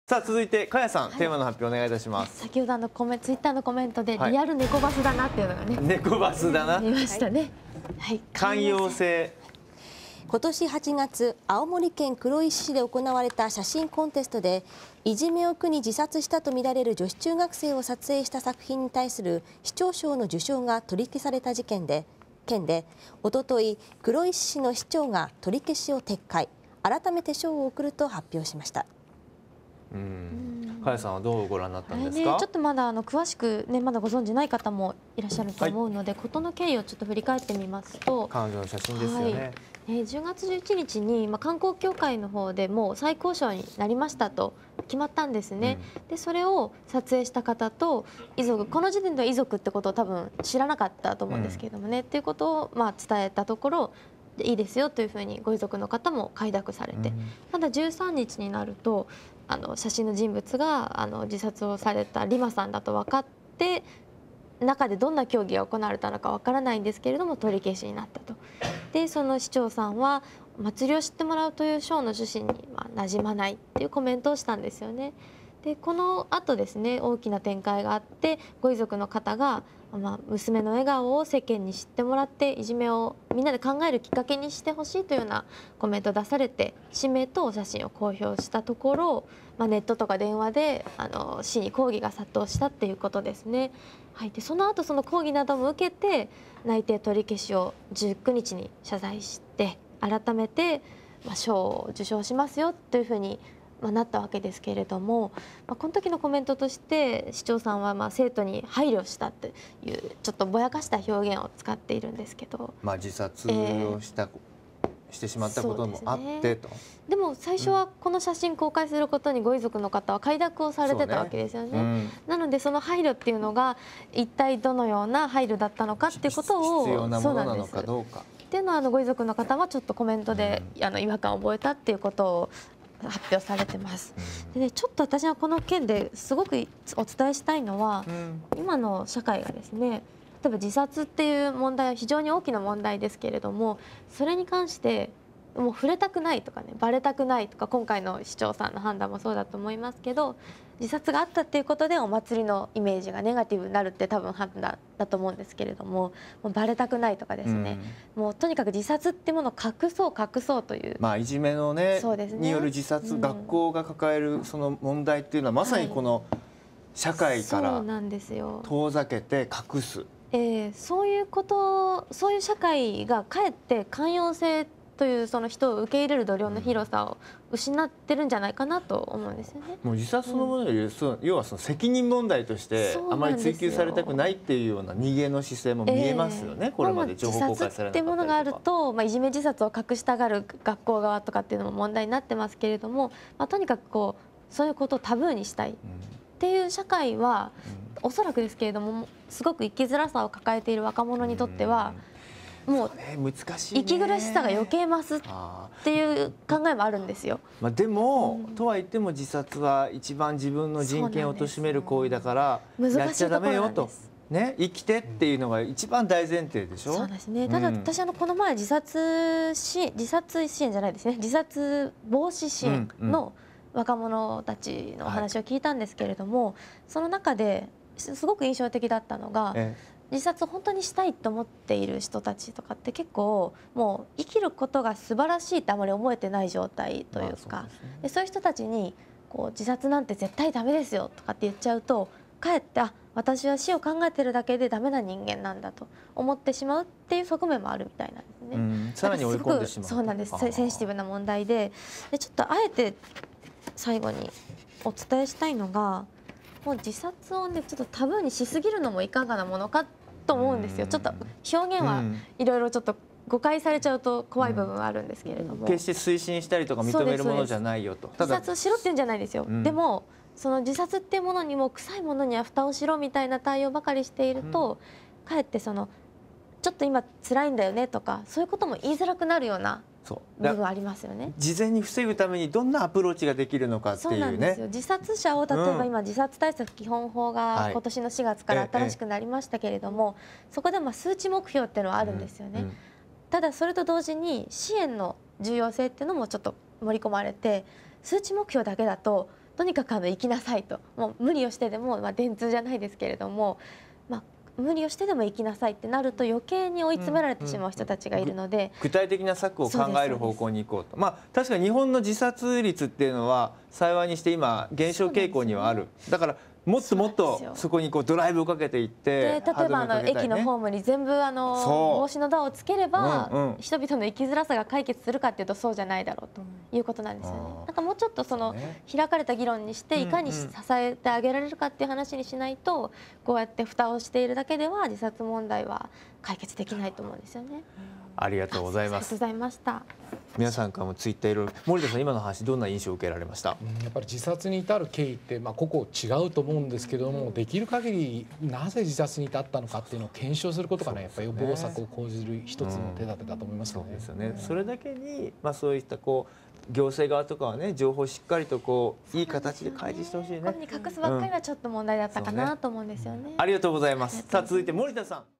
さあ続いてかやさん、テーマの発表お願いいたします。 先ほどツイッターのコメントで、 はいリアル猫バスだなっていうのがね、 猫バスだな。 見ましたね。はい。 寛容性。 今年8月、青森県黒石市で行われた写真コンテストで、いじめを苦に自殺したとみられる女子中学生を撮影した作品に対する市長賞の受賞が取り消された県で、おととい、黒石市の市長が取り消しを撤回、改めて賞を贈ると発表しました。 かやさんはどうご覧になったんですか。 ちょっとまだ詳しくね、まだご存じない方もいらっしゃると思うので、事の経緯をちょっと振り返ってみますと、 彼女の写真ですよね。 10月11日に、観光協会の方でもう最高賞になりましたと決まったんですね。でそれを撮影した方と遺族、この時点では遺族ってことを多分知らなかったと思うんですけれどもね、っていうことを伝えたところ、いいですよというふうにご遺族の方も快諾されて、ただ13日になると写真の人物が自殺をされたリマさんだと分かって、中でどんな協議が行われたのか分からないんですけれども取り消しになったと。でその市長さんは祭りを知ってもらうという賞の趣旨に馴染まないっていうコメントをしたんですよね。でこの後ですね、大きな展開があって、ご遺族の方が娘の笑顔を世間に知ってもらって、いじめをみんなで考えるきっかけにしてほしいというようなコメントを出されて、氏名とお写真を公表したところ、ネットとか電話で市に抗議が殺到したっていうことですね。はい、でその後その抗議なども受けて、内定取り消しを19日に謝罪して、改めて賞を受賞しますよというふうになったわけですけれども、この時のコメントとして市長さんは生徒に配慮したっていうちょっとぼやかした表現を使っているんですけど、 自殺をしてしまったこともあってと。 でも最初はこの写真公開することにご遺族の方は快諾をされてたわけですよね。なのでその配慮っていうのが一体どのような配慮だったのかっていうことを、 必要なものなのかどうかっていうのはご遺族の方はちょっとコメントで違和感を覚えたっていうことを発表されてます。でね、ちょっと私はこの件ですごくお伝えしたいのは、今の社会がですね、例えば自殺っていう問題は非常に大きな問題ですけれども、それに関してもう触れたくないとかね、バレたくないとか、今回の市長さんの判断もそうだと思いますけど、自殺があったっていうことでお祭りのイメージがネガティブになるって多分判断だと思うんですけれども、もうバレたくないとかですね、もうとにかく自殺っていうものを隠そうという、 いじめのねによる自殺、学校が抱えるその問題っていうのはまさにこの社会から遠ざけて隠す。 そういうこと、そういう社会がかえって寛容性というその人を受け入れる度量の広さを失ってるんじゃないかなと思うんですよね。 もう自殺そのものより、要はその責任問題としてあまり追及されたくないっていうような逃げの姿勢も見えますよね。これまで情報公開されなかったりとか。自殺っていうものがあると、いじめ自殺を隠したがる学校側とかっていうのも問題になってますけれども、とにかくそういうことをタブーにしたいっていう社会は、おそらくですけれどもすごく生きづらさを抱えている若者にとってはもう息苦しさが余計増すっていう考えもあるんですよ。でも、とはいっても自殺は一番自分の人権を貶める行為だからやっちゃダメよと。ね、生きてっていうのが一番大前提でしょ。 そうですね。ただ私この前自殺支援じゃないですね、自殺防止支援の若者たちのお話を聞いたんですけれども、その中ですごく印象的だったのが、自殺を本当にしたいと思っている人たちとかって結構もう生きることが素晴らしいってあまり思えてない状態というか、そういう人たちに自殺なんて絶対ダメですよとかって言っちゃうと、かえって私は死を考えてるだけでダメな人間なんだと思ってしまうっていう側面もあるみたいなんですね。 さらに追い込んでしまう。 そうなんです。センシティブな問題で、ちょっとあえて最後にお伝えしたいのが、もう自殺をねちょっとタブーにしすぎるのもいかがなものかと思うんですよ。ちょっと表現はいろいろちょっと誤解されちゃうと怖い部分はあるんですけれども、 決して推進したりとか認めるものじゃないよと。 自殺をしろっていうんじゃないですよ。でもその自殺っていうものにも臭いものには蓋をしろみたいな対応ばかりしていると、かえってちょっと今辛いんだよねとか、そういうことも言いづらくなるような部分ありますよね。 事前に防ぐためにどんなアプローチができるのかっていうね。 そうなんですよ。自殺者を例えば今自殺対策基本法が今年の4月から新しくなりましたけれども、そこで数値目標っていうのはあるんですよね。ただそれと同時に支援の重要性っていうのもちょっと盛り込まれて、数値目標だけだととにかく行きなさいと、もう無理をしてでも、電通じゃないですけれども、無理をしてでも行きなさいってなると余計に追い詰められてしまう人たちがいるので、 具体的な策を考える方向に行こうと。確かに日本の自殺率っていうのは幸いにして今減少傾向にはある。だからもっともっとそこにドライブをかけていって、 例えば駅のホームに全部防止のドアをつければ、人々の生きづらさが解決するかっていうとそうじゃないだろうということなんですよね。なんかもうちょっと開かれた議論にしていかに支えてあげられるかっていう話にしないと、こうやって蓋をしているだけでは自殺問題は解決できないと思うんですよね。 ありがとうございます。 ありがとうございました。 皆さんからもツイッターいろいろ、森田さん今の話どんな印象を受けられました？ やっぱり自殺に至る経緯って個々違うと思うんですけども、できる限りなぜ自殺に至ったのかっていうのを検証することがね、やっぱり予防策を講じる一つの手立てだと思いますよね。 そうですよね。それだけにそういった行政側とかはね、情報をしっかりといい形で開示してほしいね。 ここに隠すばっかりはちょっと問題だったかなと思うんですよね。 ありがとうございます。さあ続いて森田さん。